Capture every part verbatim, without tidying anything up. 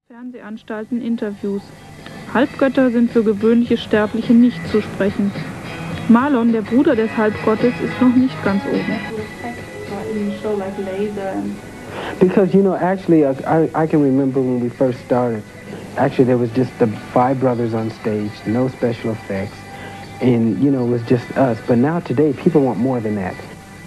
Fernsehanstalten Interviews. Halbgötter sind für gewöhnliche Sterbliche nicht zu sprechen. Marlon, der Bruder des Halbgottes, ist noch nicht ganz oben. Because, you know, actually, I, I can remember when we first started, actually there was just the five brothers on stage, no special effects, and, you know, it was just us. But now today, people want more than that.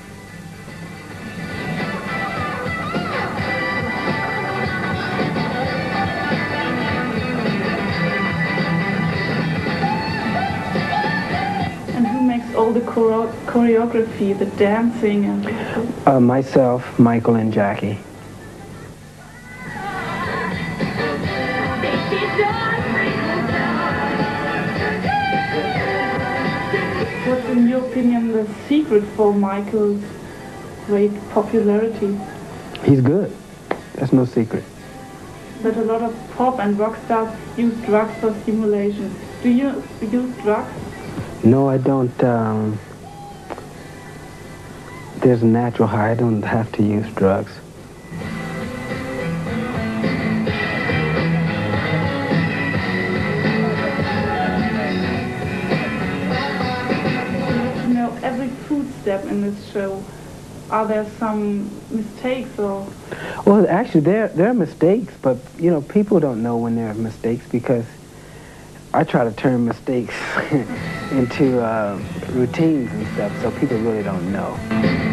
All the chore choreography, the dancing, and uh, myself, Michael, and Jackie. What's, in your opinion, the secret for Michael's great popularity? He's good. That's no secret. That a lot of pop and rock stars use drugs for stimulation. Do you use drugs? No, I don't. Um, there's a natural high. I don't have to use drugs. You know, every footstep in this show, are there some mistakes or? Well, actually, there there are mistakes, but you know, people don't know when there are mistakes because I try to turn mistakes into uh, routines and stuff, so people really don't know.